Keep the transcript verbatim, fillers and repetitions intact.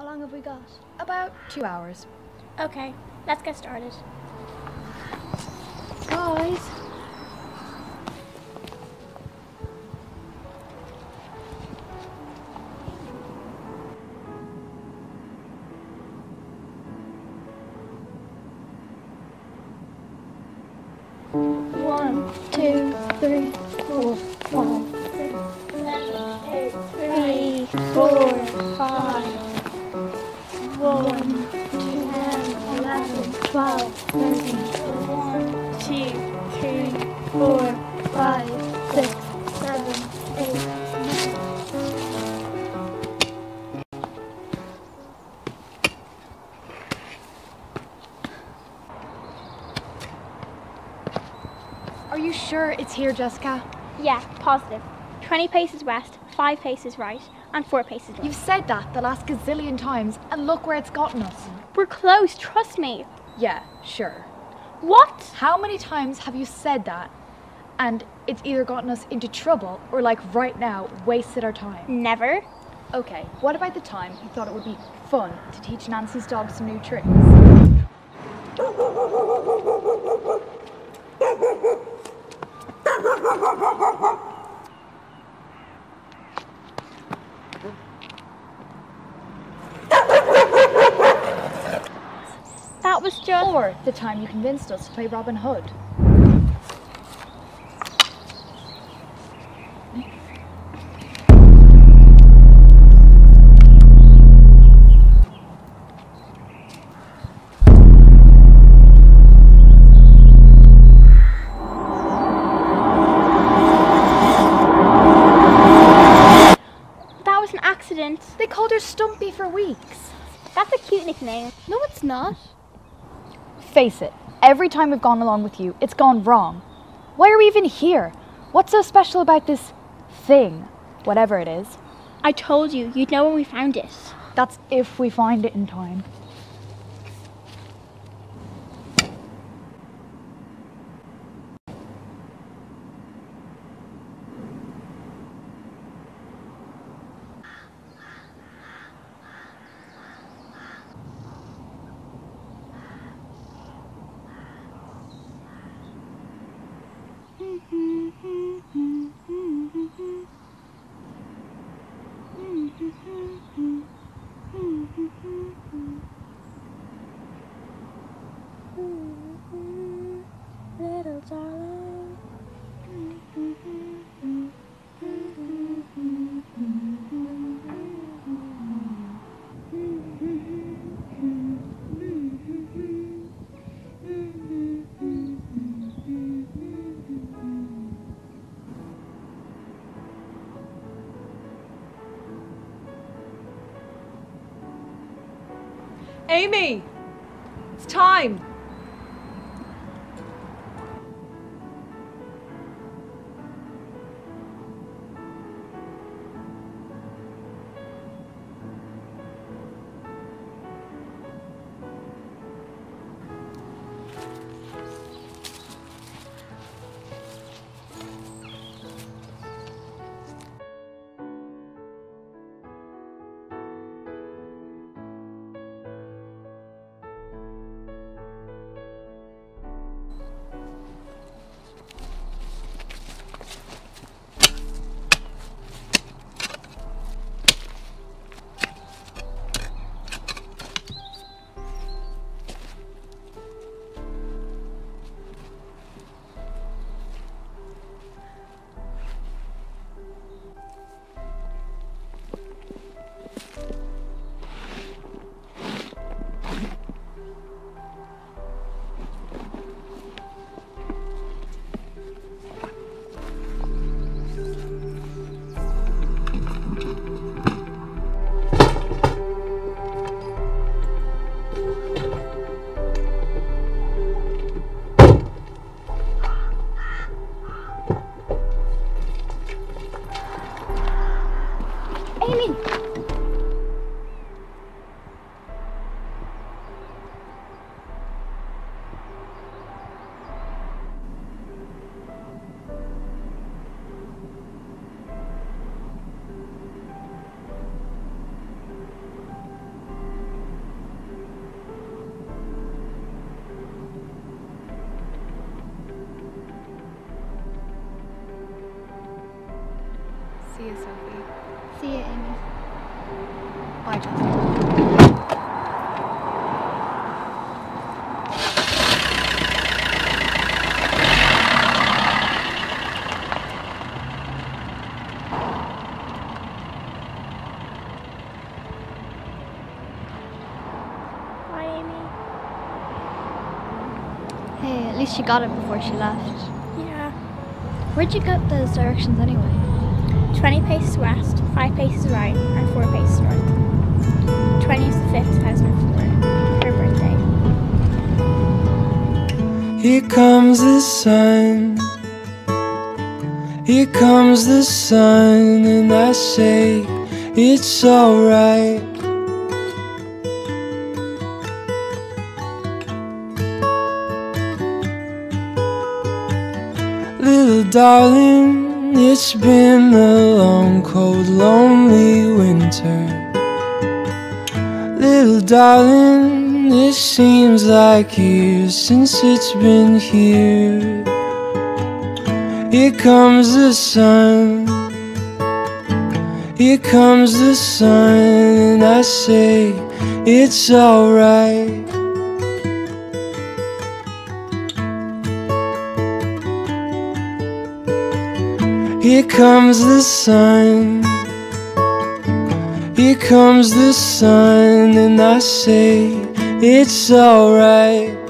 How long have we got? About two hours. Okay, let's get started. Guys. One, two, three, four, five, six, seven, eight, three, four, five. One, two, ten, eleven, twelve, thirteen. One, two, three, four, five, six, seven, eight, nine. Are you sure it's here, Jessica? Yeah, positive. twenty paces west, five paces right, and four paces left. You've said that the last gazillion times, and look where it's gotten us. We're close, trust me. Yeah, sure. What? How many times have you said that? And it's either gotten us into trouble, or like right now, wasted our time. Never. Okay, what about the time you thought it would be fun to teach Nancy's dog some new tricks? That was just... Or the time you convinced us to play Robin Hood. That was an accident. They called her Stumpy for weeks. That's a cute nickname. No, it's not. Face it, every time we've gone along with you, it's gone wrong. Why are we even here? What's so special about this thing, whatever it is? I told you, you'd know when we found it. That's if we find it in time. Little darling. Aimee! It's time! you, Sophie. See you, Aimee. Bye, Justin. Bye, Aimee. Hey, at least she got it before she left. Yeah. Where'd you get those directions anyway? twenty paces west, five paces right, and four paces north. twenty is the fifth, two thousand four. Her birthday. Here comes the sun. Here comes the sun, and I say it's alright. Little darling, it's been a long, cold, lonely winter. Little darling, it seems like years since it's been here. Here comes the sun. Here comes the sun, and I say it's alright. Here comes the sun. Here comes the sun, and I say it's alright.